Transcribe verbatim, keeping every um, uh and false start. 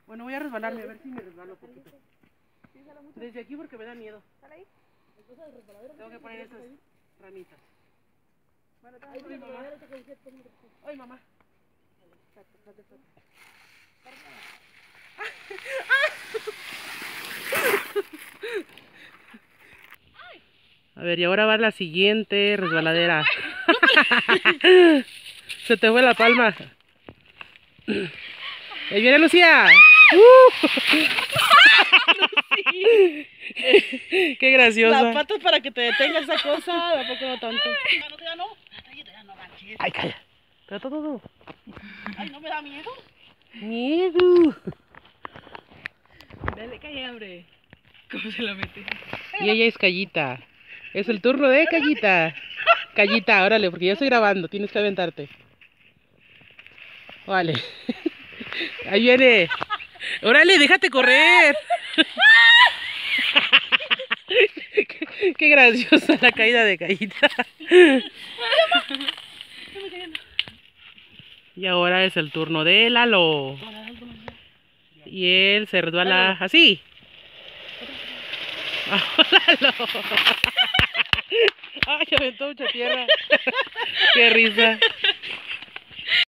Bueno, voy a resbalarme, a ver si me resbalo un poquito. Desde aquí porque me da miedo. Tengo que poner estas ramitas. Ay, mamá. Ay, mamá. A ver, y ahora va la siguiente resbaladera. Se te fue la palma. Ahí viene Lucía. Uh. Qué graciosa. Las patas para que te detenga esa cosa, tampoco no tanto. Ya no, ya no. Ay, calla. Pero todo, todo. Ay, no me da miedo. Miedo. Dale, calla, hombre. ¿Cómo se la mete? Y ella es Callita. Es el turno de Callita. Callita, órale, porque ya estoy grabando. Tienes que aventarte. Vale. Ahí viene. Órale, déjate correr. qué, qué graciosa la caída de Callita. Y ahora es el turno de Lalo. Y él se resbala así. Lalo. Ay, aventó mucha tierra. Qué risa.